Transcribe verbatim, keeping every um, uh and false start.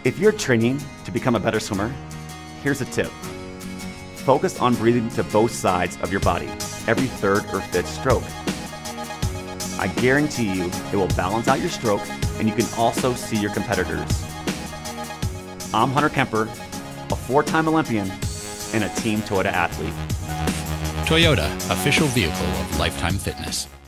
If you're training to become a better swimmer, here's a tip. Focus on breathing to both sides of your body every third or fifth stroke. I guarantee you it will balance out your stroke, and you can also see your competitors. I'm Hunter Kemper, a four-time Olympian and a Team Toyota athlete. Toyota, official vehicle of Lifetime Fitness.